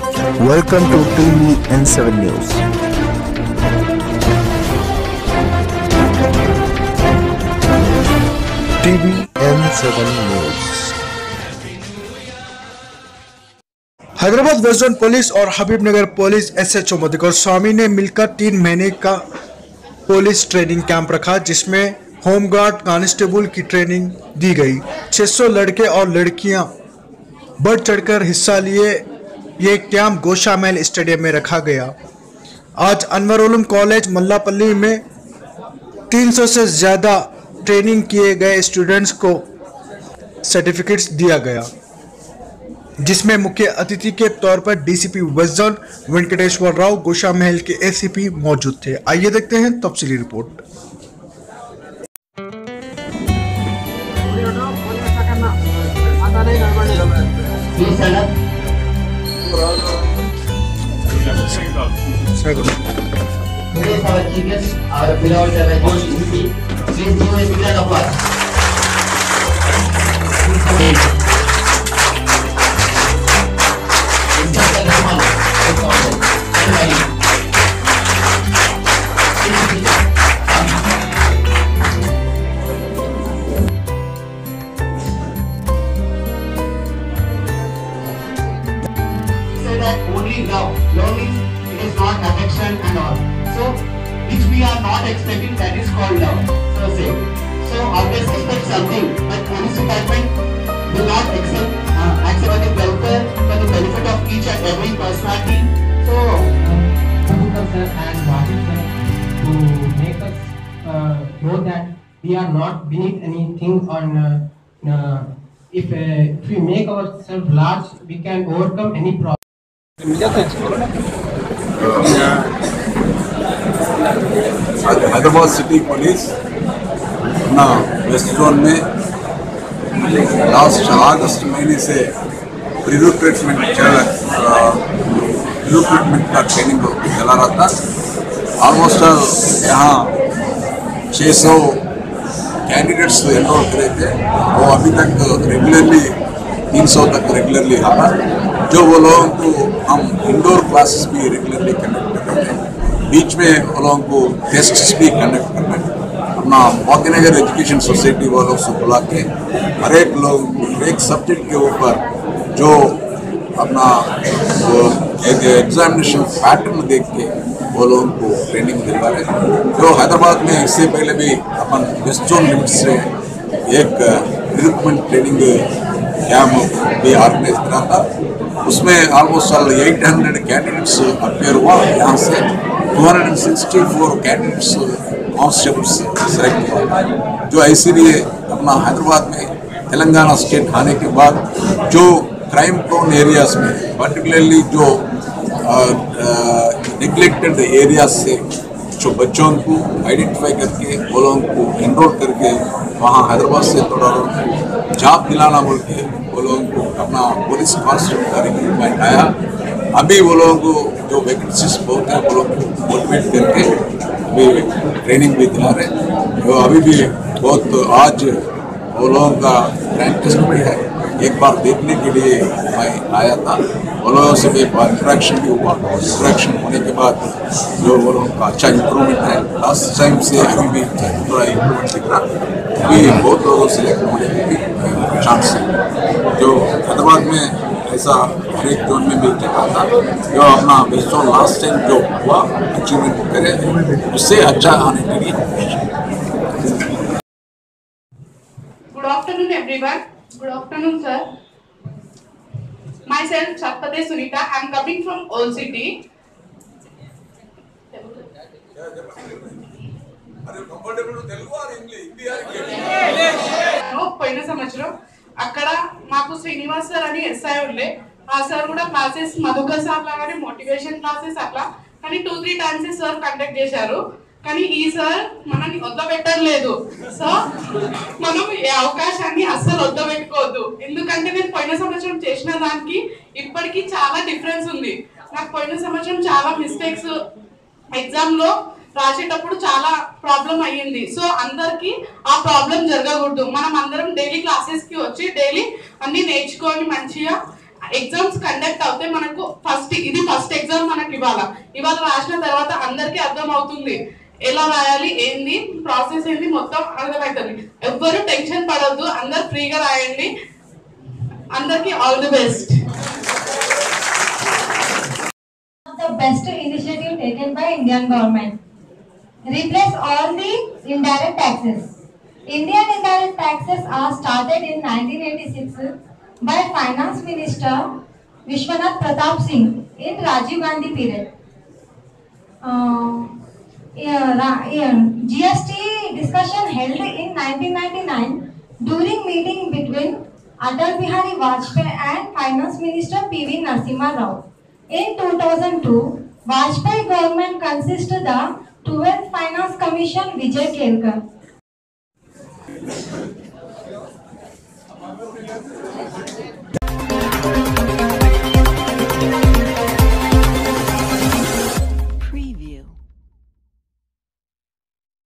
Welcome to TVN7 News. TVN7 News. Hyderabad west zone police और Habibnagar police SHO Madhukar Swami ने मिलकर 3 महीने का पुलिस ट्रेनिंग कैंप रखा, जिसमें होमगार्ड कांस्टेबल की ट्रेनिंग दी गई। 600 लड़के और लड़कियां बढ़ चढ़कर हिस्सा लिए। ये कैंप गोशा महल स्टेडियम में रखा गया। आज अनवर उलूम कॉलेज मल्लापल्ली में 300 से ज़्यादा ट्रेनिंग किए गए स्टूडेंट्स को सर्टिफिकेट्स दिया गया, जिसमें मुख्य अतिथि के तौर पर DCP west zone Venkateshwar Rao, Gosha Mahal के ACP मौजूद थे। आइए देखते हैं तफसीली रिपोर्ट। Today's our chief guest, our beloved Rajesh MP. Please give a big round of applause. Say that only love means it is not affection and all. So, which we are not expecting, that is called love. So always expect something, but police department will not accept the welfare for the benefit of each and every personality. So, Abdul sir and Rajit sir to make us know that we are not beneath anything on if we make ourselves large, we can overcome any problem. Hyderabad city police अपना west zone में last अगस्त महीने से recruitment का training चला रहा था। Almost यहाँ 600 कैंडिडेट्स एनरोल करे थे। वो अभी तक रेगुलरली 300 तक रेगुलरली आना, जो वो लोगों को हम इंडोर क्लासेस भी रेगुलरली कंडक्ट कर रहे हैं। बीच में वो लोगों को टेस्ट्स भी कंडक्ट कर रहे हैं। अपना भाग्यनगर एजुकेशन सोसाइटी वालों से बुला के हर एक लोग एक सब्जेक्ट के ऊपर जो अपना एक एग्जामिनेशन पैटर्न देख के वो लोगों को ट्रेनिंग दिलवा रहे हैं। जो हैदराबाद में इससे पहले भी अपन वेस्ट जोन लिमिट से एक रिक्रूटमेंट ट्रेनिंग कैंप भी ऑर्गेनाइज करा था। उसमें ऑलमोस्ट 800 कैंडिडेट्स अपेयर हुआ। यहाँ से 264 कैंडिडेट्स कॉन्स्टेबल्स सेलेक्ट हुआ, जो इसीलिए अपना हैदराबाद में तेलंगाना स्टेट आने के बाद जो क्राइम प्रोन एरियाज में पर्टिकुलरली जो नेग्लेक्टेड एरियाज से जो बच्चों को आइडेंटिफाई करके वो लोगों को एनरोल करके वहाँ हैदराबाद से थोड़ा जॉब दिलाना बोल के वो लोगों को अपना पुलिस कांस्टेबल का रिक्रूटमेंट आया। अभी वो लोगों को जो वैकेंसीज बहुत है वो लोगों को मोटिवेट करके अभी ट्रेनिंग भी दिला रहे हैं। जो अभी भी बहुत आज वो लोगों का ग्रैंड टेस्ट भी है, एक बार देखने के लिए मैं आया था। वो लोगों से एक बार इंट्रैक्शन भी हुआ। इंट्रैक्शन होने के बाद जो वो लोगों का अच्छा इम्प्रूवमेंट है, लास्ट टाइम से अभी भी थोड़ा इम्प्रूवमेंट दिख रहा। अभी बहुत लोगों से सिलेक्ट होने की भी चांस है। जो हैदराबाद में ऐसा हर एक जोन में भी देखा था, जो अपना वेस्ट जोन लास्ट टाइम जो हुआ अचीवमेंट करे, उससे अच्छा आने के लिए। Good afternoon, everyone. Good afternoon, sir. Myself, Chatpate Sunita. I am coming from Old City. పోయిన సంవత్సరం అక్కడ మాకు శ్రీనివాస్ సార్ అని SI ఉండే, ఆ సార్ కూడా క్లాసెస్ మధుకర్ సార్ లాగానే మోటివేషన్ క్లాసెస్ అట్లా కానీ 2-3 టైమ్స్ సార్ కండక్ట్ చేశారు. కానీ ఈ సార్ మనల్ని వద్దబెట్టలేదు. సో మనం ఈ అవకాశాన్ని అస్సలు వద్దబెట్టుకోవద్దు. ఎందుకంటే నేను పోయిన సంవత్సరం చేసిన దానికి ఇప్పటికీ చాలా డిఫరెన్స్ ఉంది. నాకు పోయిన సంవత్సరం చాలా మిస్టేక్స్ ఎగ్జామ్ లో రాసేటప్పుడు చాలా ప్రాబ్లం అయ్యింది. సో అందరికి ఆ ప్రాబ్లం జరగకూడదు. మనం అందరం డైలీ క్లాసెస్ కి వచ్చి డైలీ అన్ని నేర్చుకొని మంచిగా ఎగ్జామ్స్ కండక్ట్ అవుతే మనకు ఫస్ట్ ఎగ్జామ్ మనకి ఇవాళ రాసిన తర్వాత అందరికీ అర్థం అవుతుంది ఎలా రాయాలి ఏంది ప్రాసెస్ ఏంది మొత్తం అర్థమవుతుంది. ఎవ్వరు టెన్షన్ పడొద్దు, అందరు ఫ్రీగా రాయండి. అందరికీ all the best. The best initiative taken by Indian government. Replace all the indirect taxes. Indian indirect taxes are started in 1986 by Finance Minister Vishwanath Pratap Singh in Rajiv Gandhi period. GST discussion held in 1999 during meeting between Atal Bihari Vajpayee and Finance Minister PV Narasimha Rao. In 2002, Vajpayee government consisted the 12th Finance Commission Vijay Kelkar.